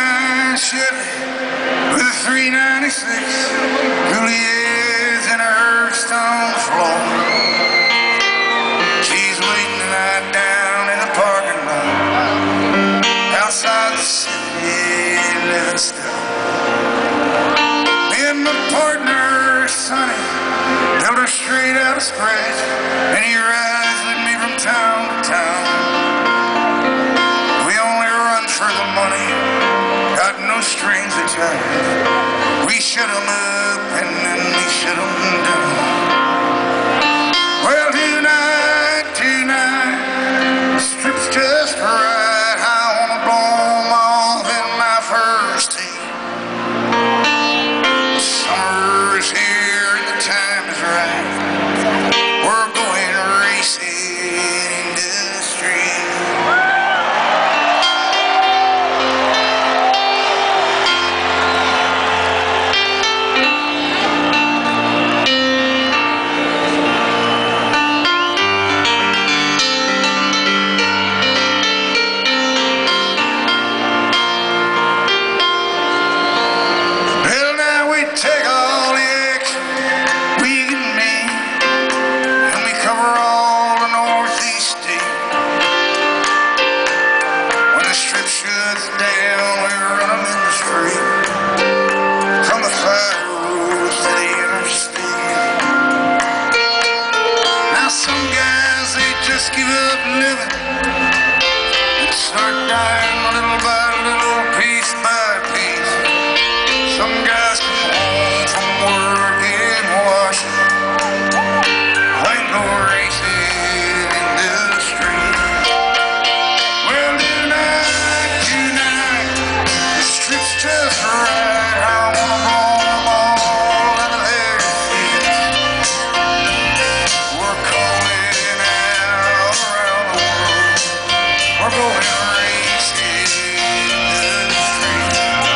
'69 Chevy with a 396, Juliet's in her stone floor. She's waiting the night down in the parking lot outside the city, living still. Me and my partner, Sonny, held her straight out of scratch, and he rides with me from town to town. We only run for the money, got no strings attached. We shut 'em up and then we shut 'em down. Well, tonight, the strip's just right. I wanna blow 'em off in my first tee. Summer's here and the time is right. We're going racing into the street. Take all the action we can make, and we cover all the northeast state. When the strip shuts down, we run 'em in the street, from the fire roads to the interstate. Now some guys, they just give up living and start dying little by little, piece by piece. Some guys come home from work in Washington, they go racing into the street. Well, tonight, the strip's just right. I wanna blow 'em all into their feet. We're calling out around the world, we're going racing into the street.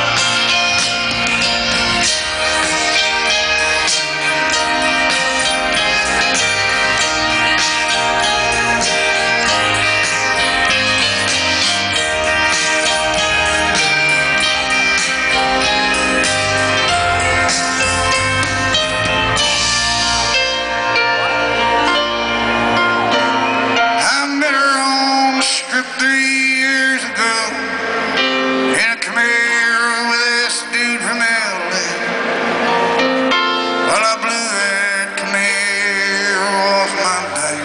I met her on the strip 3 years ago in a Camaro with this dude from LA. Well, I blew that Camaro off my back,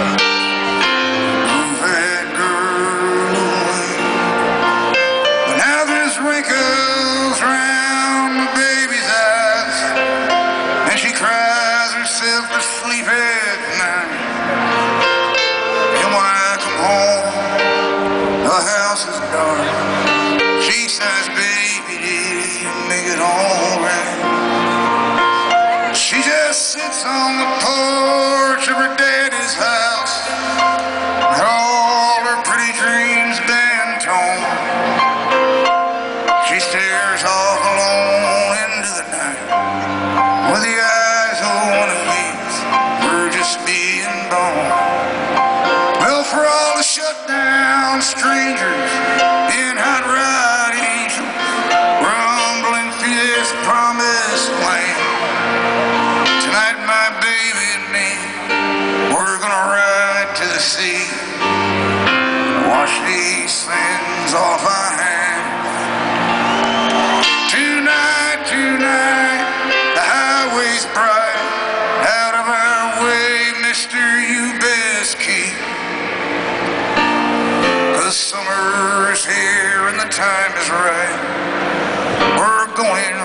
drove that girl away. But now there's wrinkles round my baby's eyes, and she cries herself to sleep at night. And when I come home, the house is dark. She says, baby, did you make it all right? She just sits on the porch of her daddy's house, and all her pretty dreams been torn. She stares off alone into the night, with the eyes of one of these, we're just being born. Well, for all the shut-down strangers in hot rod angels rumbling through this promised land, tonight my baby and me, we're gonna ride to the sea, wash these sins off our hands. Tonight, the highway's bright, out of our way, mister, you best keep. 'Cause summer's here and the time is right, we're going